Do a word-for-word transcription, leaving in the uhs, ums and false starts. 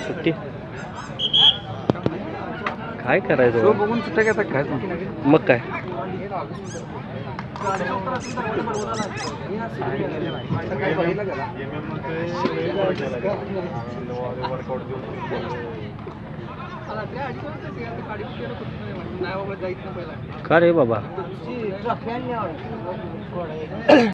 सुट्टी काय करायचं बघून सुट्ट्या घेतात काय मग काय का रे बाबा